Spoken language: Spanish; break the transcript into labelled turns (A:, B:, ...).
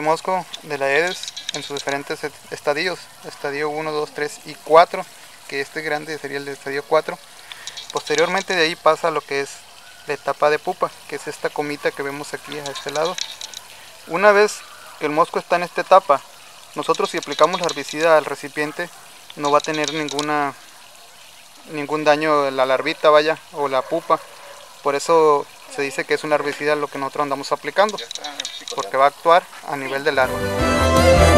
A: mosco de la Aedes en sus diferentes estadios, estadio 1, 2, 3 y 4, que este grande sería el de estadio 4. Posteriormente de ahí pasa lo que es la etapa de pupa, que es esta comita que vemos aquí a este lado. Una vez que el mosco está en esta etapa, nosotros si aplicamos la herbicida al recipiente no va a tener ningún daño la larvita, vaya, o la pupa. Por eso se dice que es un herbicida lo que nosotros andamos aplicando, porque va a actuar a nivel del árbol.